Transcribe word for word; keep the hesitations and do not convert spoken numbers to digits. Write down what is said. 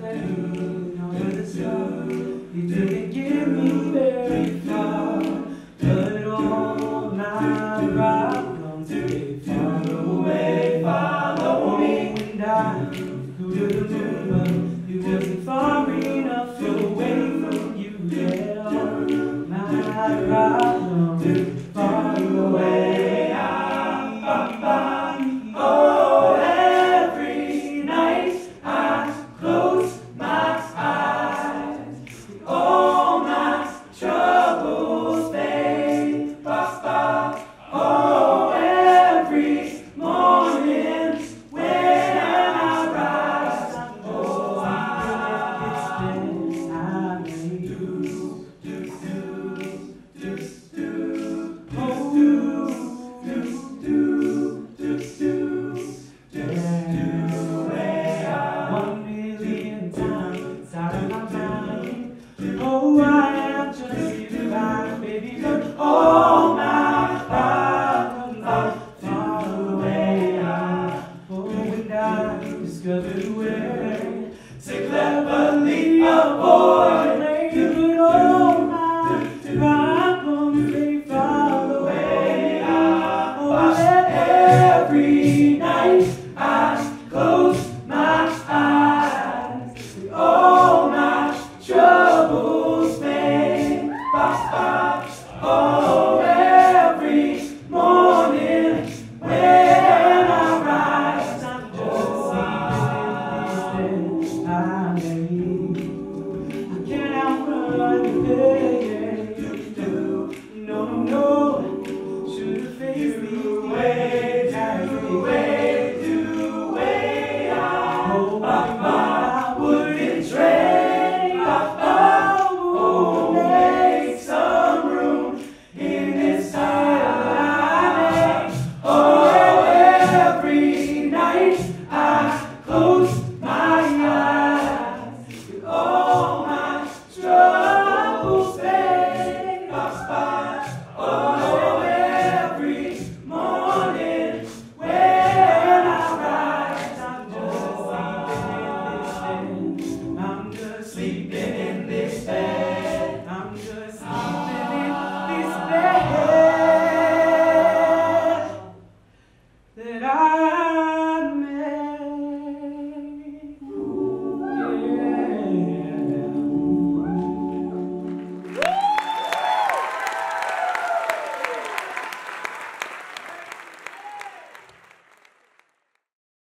plane over the sky. You didn't get me very far, but all my problems they far away. Follow me and I go to the moon, but it wasn't far enough away from you. Yeah, all my problems far away. Ah, ba, ba. Oh, every night I close my eyes, all my troubles fade. Ba, ba. Oh, every morning when I rise, oh, I I may do, do, do, do, do, oh, do, do, do, do, do, do, yeah. One million times out of my mind, oh, I am just divine, baby, but all my problems are far away. I, oh, and I discovered a way to cleverly avoid making all my problems they fall away. I, oh, every night I close my eyes, all my troubles fade. Ba, ba. Oh, every morning when I rise, I'm just I may. I can't outrun the day.